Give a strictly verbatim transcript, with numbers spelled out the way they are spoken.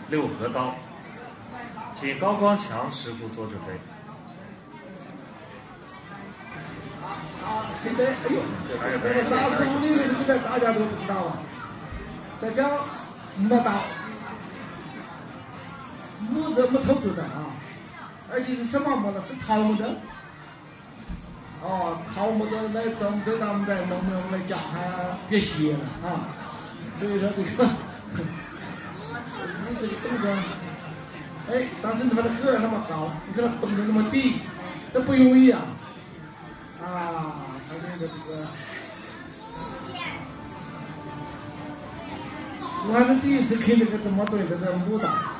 六合刀，请高光强师傅做准备。 啊，现在哎呦，这个大师傅的这个大家都不知道啊。这叫木刀，木的木头做的啊，而且是什么木的？是桃木的。哦，桃木的来针对咱们在农民来讲还别歇了啊。所以说这个，你这个动作，哎，但是你把它个儿那么高，你给它绷得那么低，这不容易啊。啊，他这个这个，我还是第一次看这个这么对这个木刀。